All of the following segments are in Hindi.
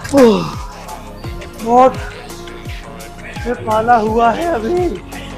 बहुत पाला हुआ है अभी।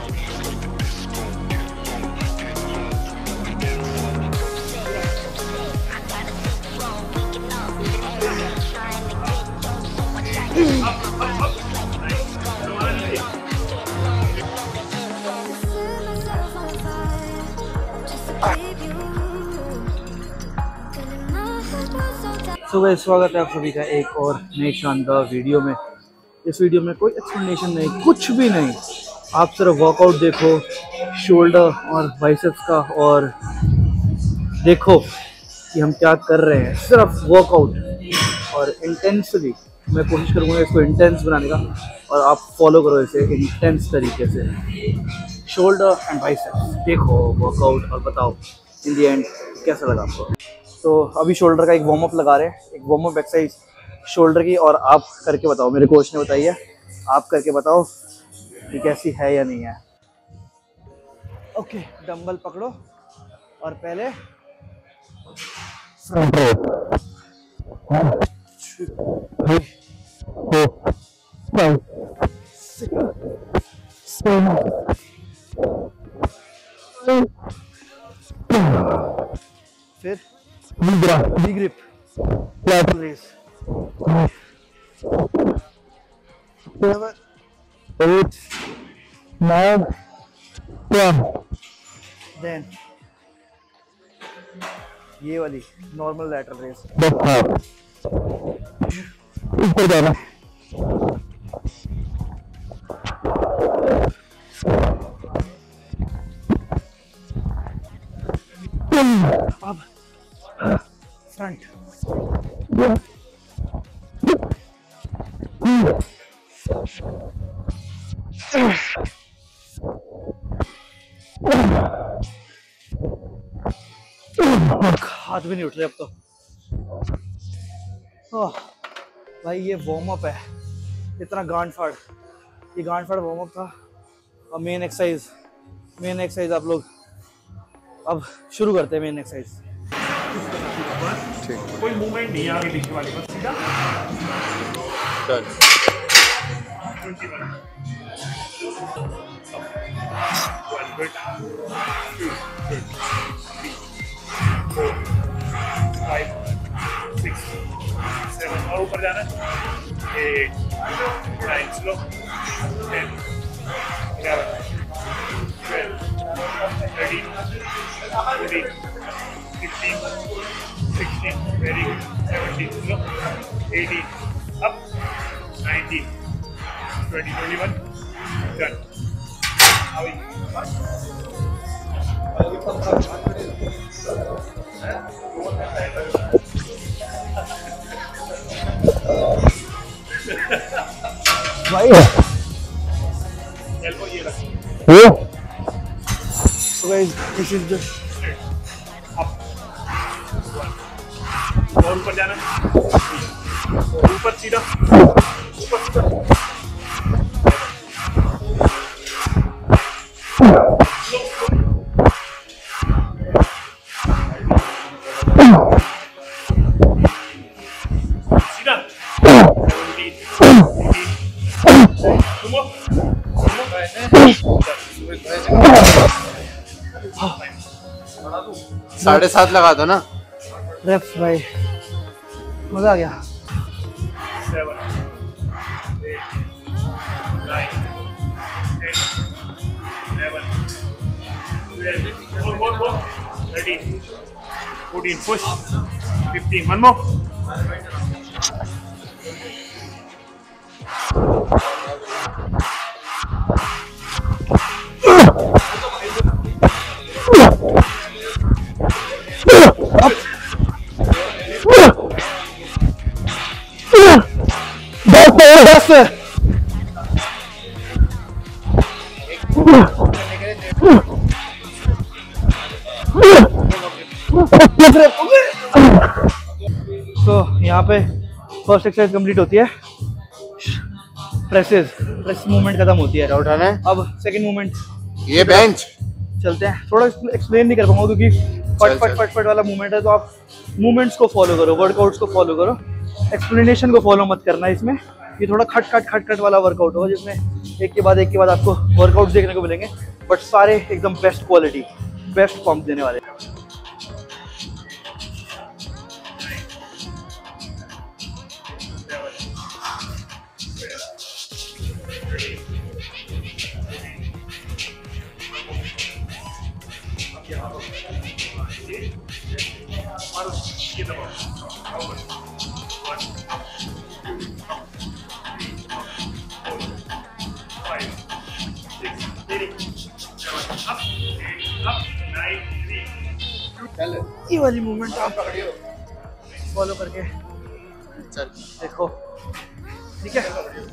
सुबह स्वागत है आप सभी का एक और नई शानदार वीडियो में। इस वीडियो में कोई एक्सप्लेनेशन नहीं, कुछ भी नहीं, आप सिर्फ वर्कआउट देखो शोल्डर और बाइसेप्स का, और देखो कि हम क्या कर रहे हैं। सिर्फ वर्कआउट और इंटेंसली मैं कोशिश करूँगा इसको इंटेंस बनाने का, और आप फॉलो करो इसे इंटेंस तरीके से। शोल्डर एंड बाइसेप्स देखो वर्कआउट, और बताओ इन दी एंड कैसा लगा आपको। तो अभी शोल्डर का एक वार्म अप लगा रहे हैं, एक वार्म अप एक्सरसाइज शोल्डर की, और आप करके बताओ। मेरे कोच ने बताई है, आप करके बताओ कि कैसी है या नहीं है। ओके, डंबल पकड़ो और पहले फिर वी ग्रिप प्लेस 7 8 9 10। देन ये वाली नॉर्मल लैटरल रेस, ऊपर जाना। अब फ्रंट, हाथ भी नहीं उठ रहे अब तो। भाई ये वार्म अप है, इतना गांड फाड़, ये गांड फाड़ वार्म अप था। अब मेन एक्सरसाइज आप लोग अब शुरू करते हैं। मेन एक्सरसाइज कोई मूवमेंट नहीं आगे पीछे वाली, बस सीधा डन। 21 4 5 6 7 और ऊपर जाना। 8 9 slow 10 11 12 13 14 15 16 very good 17 slow 18 up 19 20 21 done। How are you? भाई elbow ये रख। So guys, this is the up और ऊपर जाना, ऊपर सीधा, ऊपर सीधा। साढ़े 7 लगा दो ना रेप्स भाई, मजा आ गया। 7 8 9 10 11 12 13 14 push 15 one more। तो यहाँ पे फर्स्ट एक्सरसाइज कंप्लीट होती है, प्रेस मूवमेंट खत्म होती है। क्या उठाना है? अब सेकंड मूवमेंट ये बेंच चलते हैं। थोड़ा एक्सप्लेन नहीं कर पाऊंगा क्योंकि फट वाला मूवमेंट है, तो आप मूवमेंट्स को फॉलो करो, वर्कआउट्स को फॉलो करो। एक्सप्लेनेशन को फॉलो मत करना इसमें, ये थोड़ा खट वाला वर्कआउट होगा जिसमें एक के बाद आपको वर्कआउट देखने को मिलेंगे, बट सारे एकदम बेस्ट क्वालिटी, बेस्ट पंप देने वाले। ये वाली मूवमेंट आप फॉलो करके देखो, ठीक है।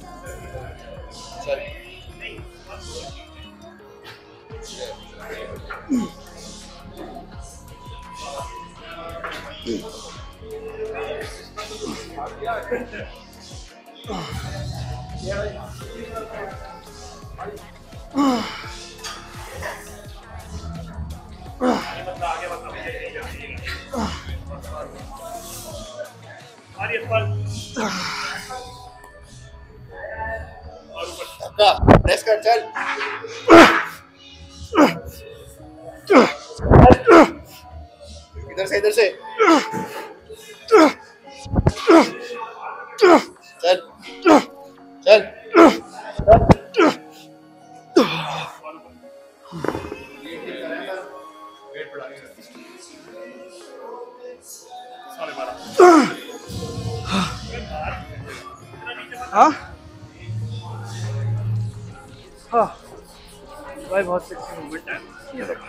प्रेस कर, चल। इधर से चल चल। हाँ हाँ भाई, बहुत सेक्सी मूवमेंट है ये देखो।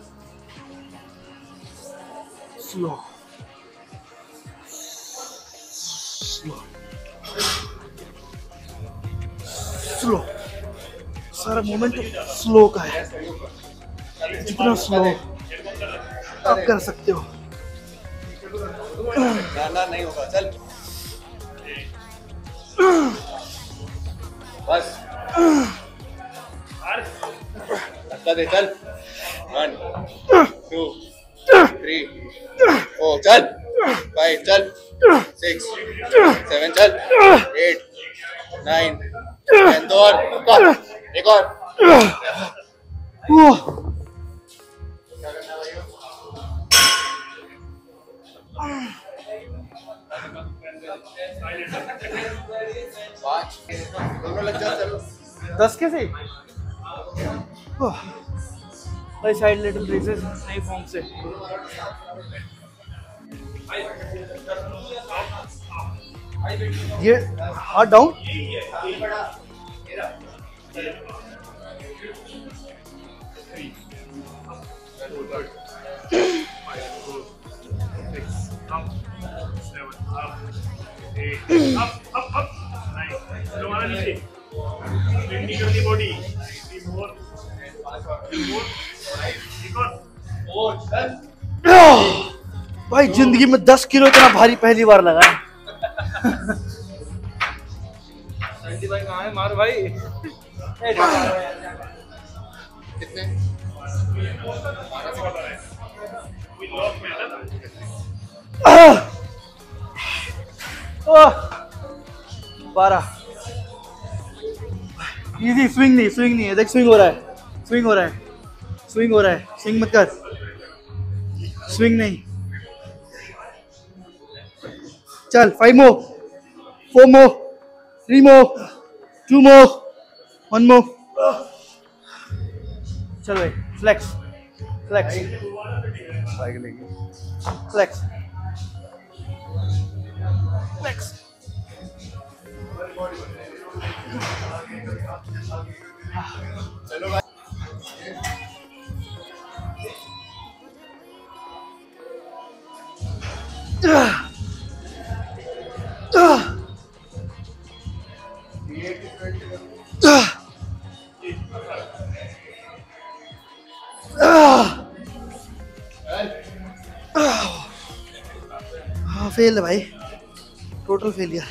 स्लो स्लो स्लो, सारा मूवमेंट स्लो का है, जितना स्लो आप कर सकते हो। ना नहीं होगा, चल बस धक्का दे, चल। 1 2 3 4 चल, 5 चल, 6 7 चल, 8 9 10, दो और, एक और। दोनों लग जाओ, चलो। 10 कैसे भाई, साइड लेटरल रेजेस नई फॉर्म से। ये हाथ डाउन, भाई जिंदगी में 10 किलो इतना भारी पहली बार लगा है। भाई कहाँ है, मार भाई। कितने? 12। इजी, स्विंग नहीं है, देख स्विंग हो रहा है, स्विंग मत कर, स्विंग नहीं। चल 5 more, 4 more, 3 more, 2 more, 1 more। चल भाई, फ्लेक्स चलो भाई। हाँ, फेल है भाई, total failure.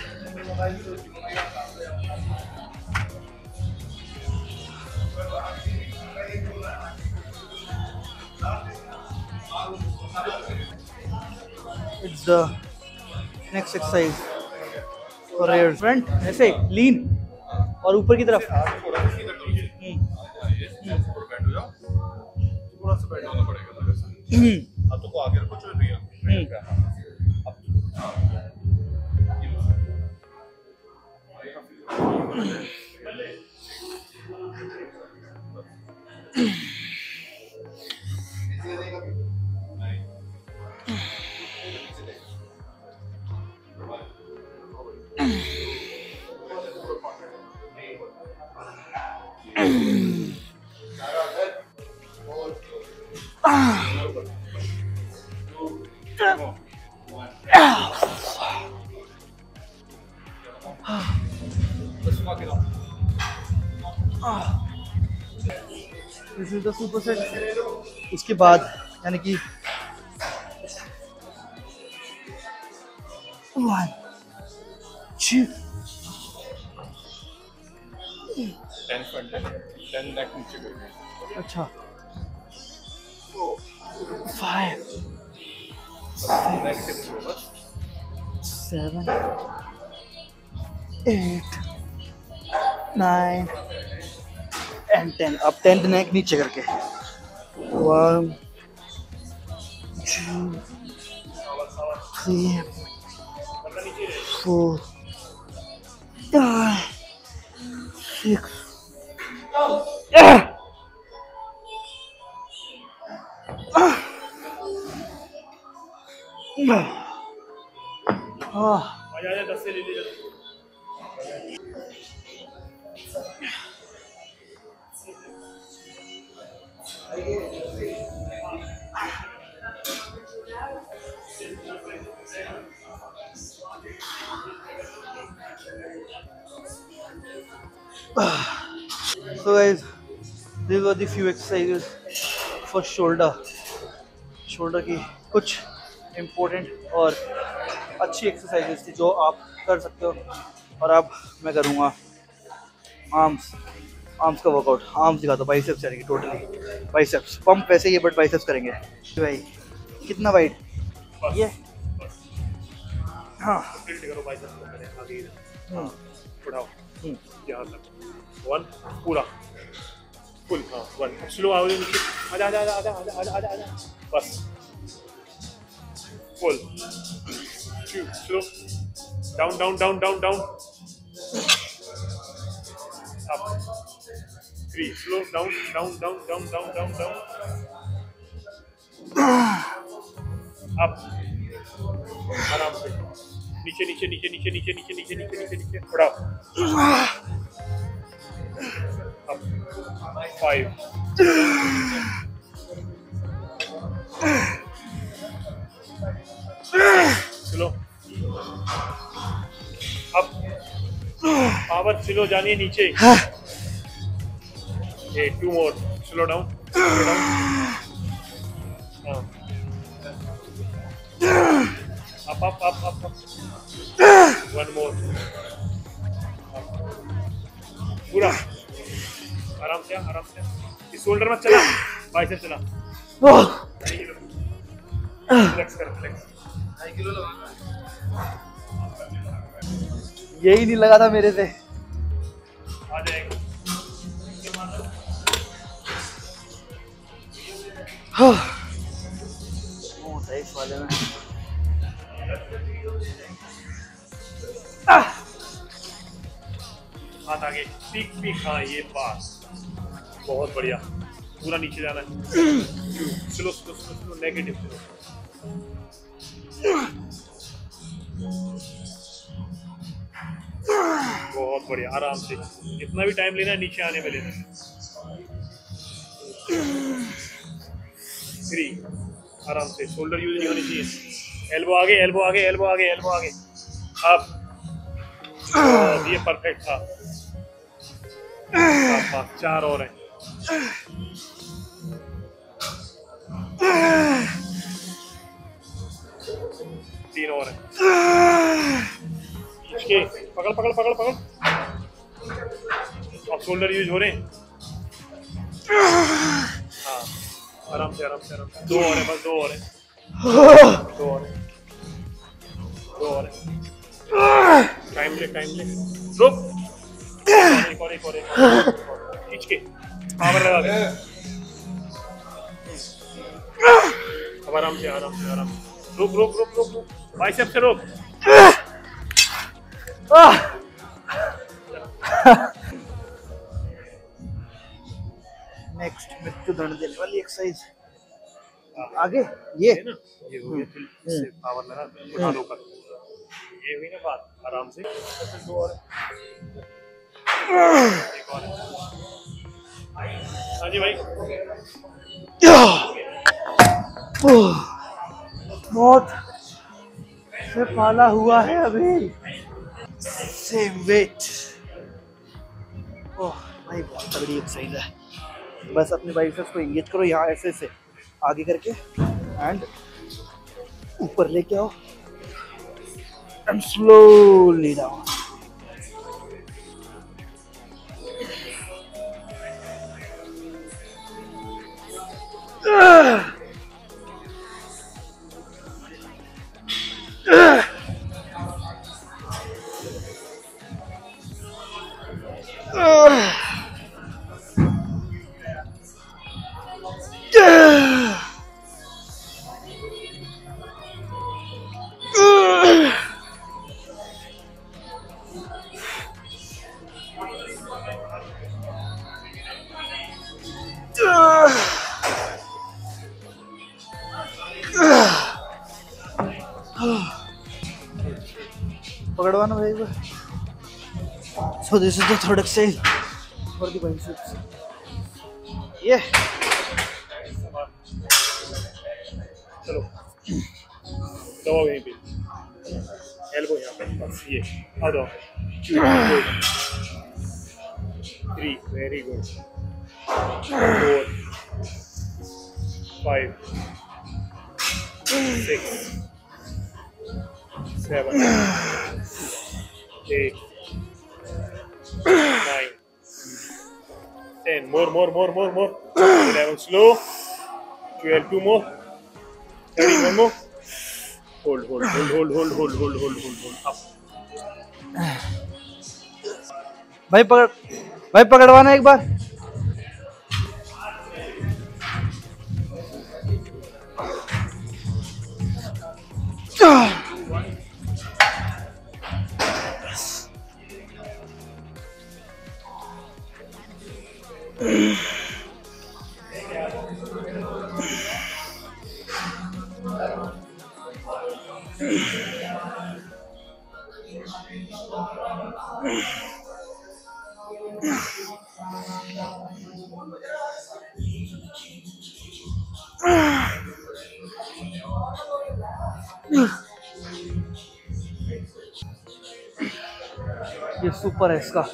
It's the next exercise, और रेयर फ्रंट ऐसे लीन और ऊपर की तरफ। थोड़ा सा सीधा करो ये। थोड़ा बैठ हो जाओ, थोड़ा सा बैठ होना पड़ेगा तो वैसा। हाथों को आगे रखो जो रियल पे। This is the super set. उसके बाद यानी कि 1 2 10 फ्रंट 10 नेक नीचे करके। अच्छा 5 नेक टिप करो बस। 7 8 9 and 10। अब 10th नेक नीचे करके 1 2 3 4 5 6 आजा 10 से ले ले। So guys, these were the few exercises for shoulder की कुछ इम्पोर्टेंट और अच्छी एक्सरसाइजेस थी जो आप कर सकते हो। और अब मैं करूँगा आर्म्स का वर्कआउट। आर्म्स दिखा दो, बाइसेप्स यानी कि टोटली बाइसेप्स। पंप वैसे ही है बट बाइसेप्स करेंगे भाई। कितना वाइड ये? हाँ टिल्ट करो बाइसेप्स को पहले आगे हाँ बढ़ाओ यहाँ तक। 1 पूरा फुल। हाँ 1 स्लो आओ नीचे। आजा आजा आजा आजा आजा आजा आजा बस full. 2 slow down down down down down up. 3 slow down down down down down down down up. आराम से नीचे नीचे नीचे नीचे नीचे नीचे नीचे नीचे नीचे नीचे बढ़ाओ। अप 5 चलो अब पावर स्लो जानिए नीचे। 2 more slow down up up up up 1 more पूरा आराम से आराम से। इस शोल्डर मत चला, बाइसेप चला। फ्लेक्स कर फ्लेक्स। यही नहीं लगा था मेरे से। आ जाएगा होता है इस वाले में। हाथ आगे पीक पीक। हाँ ये पास बहुत बढ़िया। पूरा नीचे जाना है। Slow slow slow slow negative slow. बहुत बढ़िया। आराम से जितना भी टाइम लेना है नीचे आने में लेना है। 3 आराम से। शोल्डर यूज नहीं होनी चाहिए। एल्बो आगे एल्बो आगे एल्बो आगे एल्बो आगे। अब ये परफेक्ट था। 4 और हैं। 3 और हैं। पकड़ पकड़ पकड़ पकड़। अब शोल्डर यूज हो रहे हैं। हाँ आराम से आराम से आराम से। 2 और हैं बस। 2 और हैं। 2 और हैं। 2 और हैं। टाइम ले रुक, एक और खींच के पावर लगा दे। अब आराम से रुक, बाइसेप से रोक। नेक्स्ट मृत्यु दंड देने वाली एक्सरसाइज आगे ये ना, ये हो गया, फिर इससे पावर लगा उठा दो ऊपर। ये हुई ना बात, आराम से दो और एक और। हाँ जी भाई, बहुत से पाला हुआ है अभी। Same wait. ओह भाई बहुत तगड़ी एक्सरसाइज है। बस अपने बाइसेप्स को एंगेज करो यहाँ ऐसे आगे करके एंड ऊपर लेके आओ एंड स्लोली डाउन। पकड़वाना भाई को। So this is the third exercise for the biceps. Yeah. चलो दबाओ यहीं पे, एल्बो यहाँ पे, बस ये आ जाओ। 2 3 very good, 4 5 6 7 8 9 10 more 11 slow 12 2 more 13 1 more hold up भाई पकड़वाना एक बार। ये सुपर है इसका।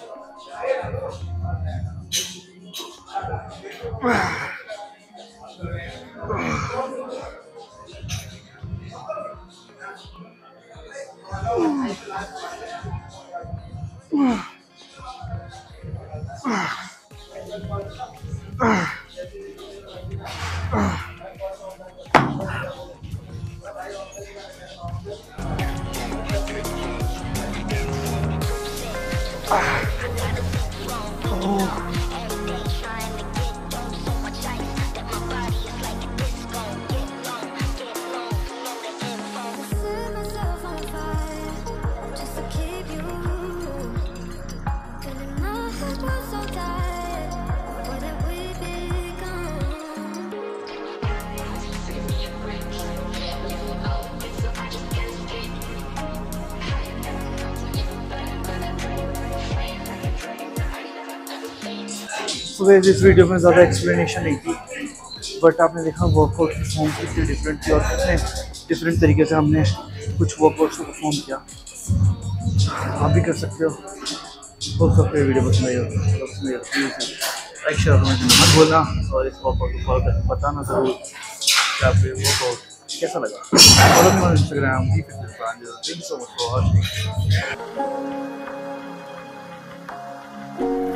सुबह इस वीडियो में ज़्यादा एक्सप्लेनेशन नहीं थी, बट आपने देखा वर्कआउट की फॉर्म कितनी डिफरेंट थी और कितने डिफरेंट तरीके से हमने कुछ वर्कआउट्स को परफॉर्म किया। आप भी कर सकते हो सकते हो। वीडियो पसंद आई हो लाइक शेयर कमेंट मत बोलना और इस वर्कआउट को फॉलो करके बताना ज़रूर कि आपको वर्कआउट कैसा लगा। Follow me on Instagram, thank you so much for watching.